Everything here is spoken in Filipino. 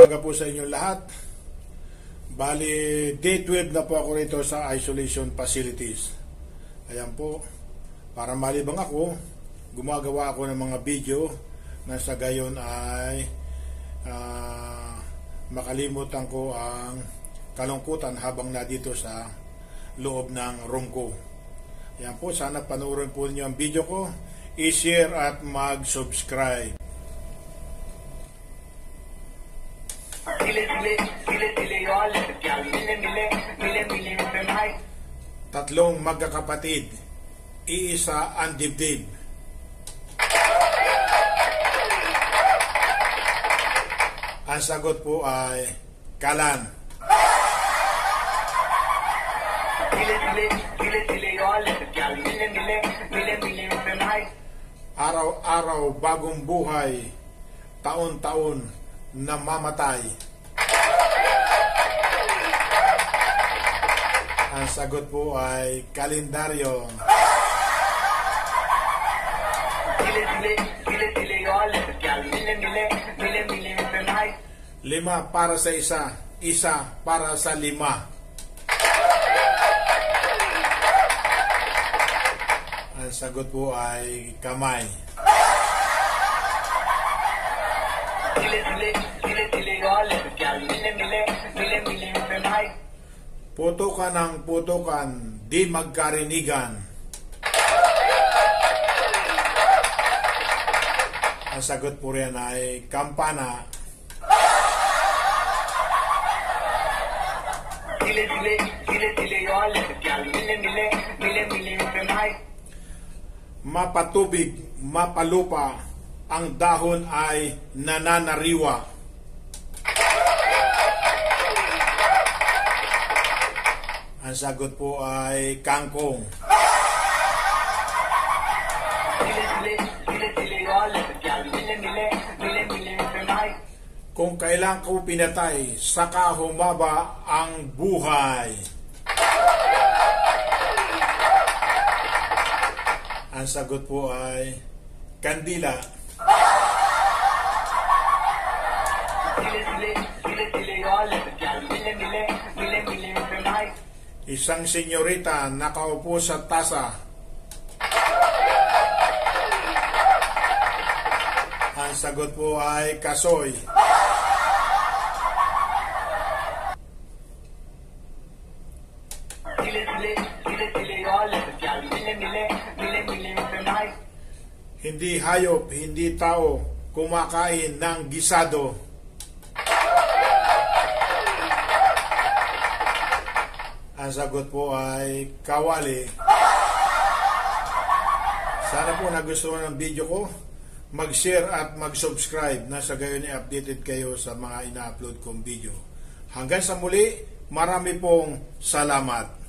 umaga po sa inyo lahat. Bali, day 12 na po ako rito sa isolation facilities. Ayan po, para malibang ako, gumagawa ako ng mga video na sa gayon ay makalimutan ko ang kalungkutan habang nadito sa loob ng room ko. Ayan po, sana panoorin po niyo ang video ko, i-share at mag-subscribe. Tatlong magkakapatid, iisa ang dibdib. Ang sagot po ay kalan. Araw-araw bagong buhay, taon-taon namamatay. Ang sagot po ay kalendaryo. Lima para sa isa, isa para sa lima. Ang sagot po ay kamay. Putukan ng putukan, di magkarinigan. Ang sagot po riyan ay kampana. Mapatubig, mapalupa, ang dahon ay nananariwa. Ang sagot po ay kangkong. Kung kailan ko pinatay, saka humaba ang buhay. Ang sagot po ay kandila. Isang senyorita nakaupo sa tasa. Ang sagot po ay kasoy. Hindi hayop, hindi tao kumakain ng gisado. Ang sagot po ay kawali. Sana po nagustuhan ng video ko. Mag-share at mag-subscribe na sa gayon ay updated kayo sa mga ina-upload kong video. Hanggang sa muli, marami pong salamat.